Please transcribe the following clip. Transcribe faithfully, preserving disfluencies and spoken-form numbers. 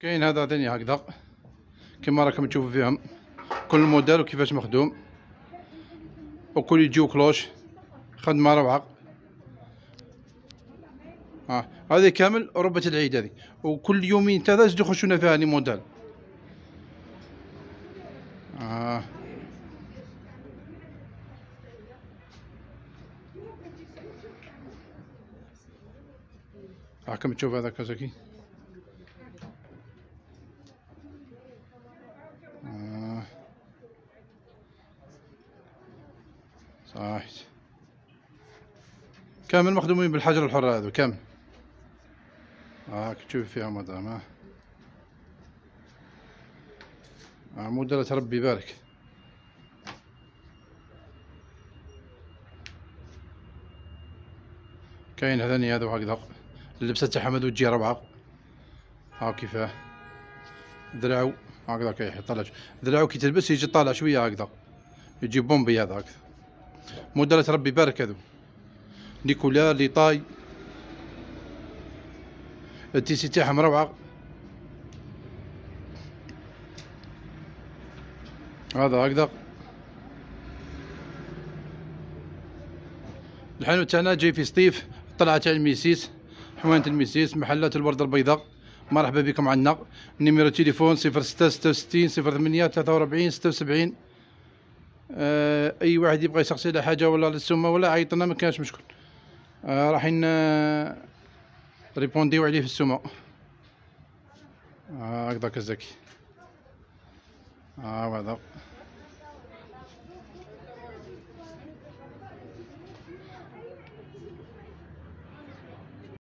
كاين هذا ثاني هكذا كما راكم تشوفوا فيهم كل موديل وكيفاش مخدوم، وكل يجيو كلوش خدمه روعه. اه هذه كامل ربة العيد هذه، وكل يومين ثلاثه يزيدوا يخشونا فيها هاني موديل. اه راكم تشوف هذا كازاكي. آه. صحيح كامل مخدومين بالحجر الحر هذا كامل. هاك آه تشوف فيها مدام. اه آه موديلات ربي يبارك. كاين هذاني هذا هكذا اللبسه تاعهم هذو تجي روعه. ها كيفاه دراعو هكذا كيطلع دراعو كي تلبس يجي طالع شويه هكذا، يجي بومبي هذا هكذا. موديلات ربي يبارك هذو، لي كولار لي طاي، التيسي تاعهم روعه. هذا هكذا الحانوت تاعنا جاي في سطيف، طلعة تاع الميسيس، حوانت الميسيس، محلات الورد البيضاء. مرحبا بكم عندنا. نيميرو تليفون صفر ستة ستة وستين صفر ثمانية ثلاثة وأربعين ستة وسبعين. آه اي واحد يبغى يسقسي على حاجه ولا للسمه ولا عيطنا ما كانش مشكل. آه رايحين آه ريبونديو عليه في السمه. آه هكذا كزاكي. اه هذا